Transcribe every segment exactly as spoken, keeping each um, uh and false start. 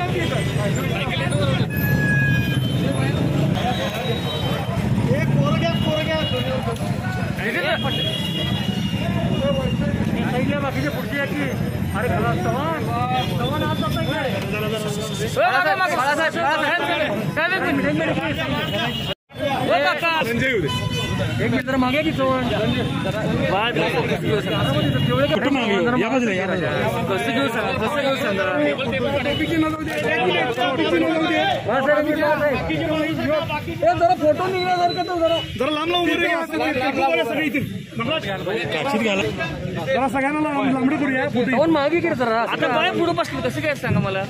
बाकीचे पुढची याची अरे खलास तवान तवान आज संजय होते एक मित्र मागे की चवण कुठं मागे या बाजूला या बाजूला कसं घेऊ सांगा कसं घेऊ सांगा जरा फोटो निघा जर का तो जरा जरा लांब लावून सगळे इथे जरा सगळ्यांना लांबडी करूया फोन मागे की जरा आता काय पुढे बसलो कसं काय सांगा मला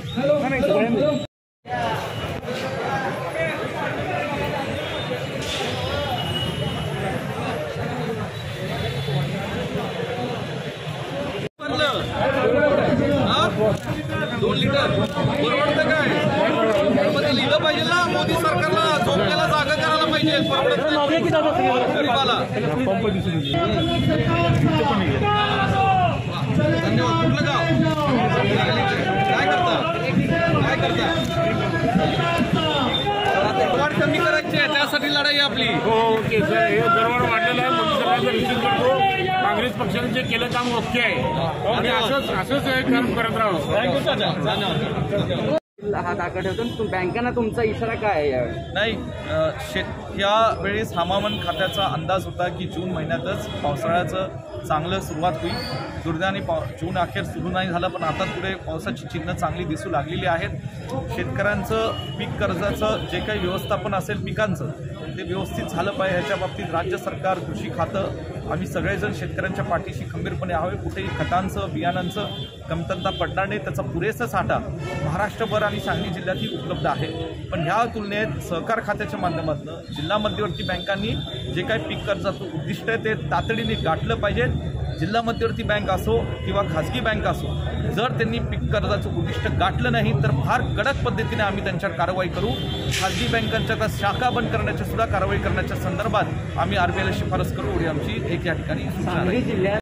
दोन लिटर परवडतं काय लिहिलं पाहिजे ना मोदी सरकारला झोपण्याला जागा करायला पाहिजे गरीबाला धन्यवाद कुठलं गाव काय करता काय करता दरवाढ कमी करायची आहे त्यासाठी लढाई आपली हो ओके सर हे दरवाढ वाढलेलं आहे मोदी सरकारचा रिसीव करतो काँग्रेस पक्षाने जे केलं काम ओके आहे आणि असंच असंच काम करत राहू हा दाखल ठेवतो बँकांना तुमचा इशारा काय आहे नाही शेत या वेळेस हवामान खात्याचा अंदाज होता की जून महिन्यातच पावसाळ्याचं चांगलं सुरुवात होईल दुर्दैवाने पाव जून अखेर सुरू नाही झालं पण आता पुढे पावसाची चिन्ह चांगली दिसू लागलेली आहेत शेतकऱ्यांचं पीक कर्जाचं जे काही व्यवस्थापन असेल पिकांचं ते व्यवस्थित झालं पाहिजे ह्याच्या बाबतीत राज्य सरकार कृषी खातं आम्ही सगळेजण शेतकऱ्यांच्या पाठीशी खंबीरपणे हवे कुठेही खतांचं बियाणांचं कमतरता पडणार नाही त्याचा पुरेसा साठा महाराष्ट्रभर आणि सांगली जिल्ह्यातही उपलब्ध आहे पण ह्या तुलनेत सहकार खात्याच्या माध्यमातून जिल्हा मध्यवर्ती बँकांनी जे काही पीक कर्जाचं उद्दिष्ट आहे ते तातडीने गाठलं पाहिजे जिल्हा मध्यवर्ती बँक असो किंवा खाजगी बँक असो जर त्यांनी पीक कर्जाचं उद्दिष्ट गाठलं नाही तर फार कडक पद्धतीने आम्ही त्यांच्यावर कारवाई करू खाजगी बँकांच्या त्या शाखा बंद करण्याच्या सुद्धा कारवाई करण्याच्या संदर्भात आम्ही आरबीआयला शिफारस करू एवढी आमची एक या ठिकाणी सूचना आहे.